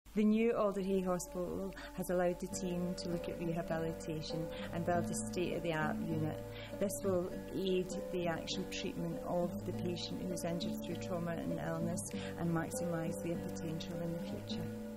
The new Alder Hey Hospital has allowed the team to look at rehabilitation and build a state-of-the-art unit. This will aid the actual treatment of the patient who is injured through trauma and illness and maximise their potential in the future.